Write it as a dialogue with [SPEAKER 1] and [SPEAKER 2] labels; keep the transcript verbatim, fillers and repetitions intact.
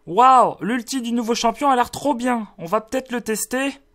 [SPEAKER 1] Waouh, l'ulti du nouveau champion a l'air trop bien. On va peut-être le tester.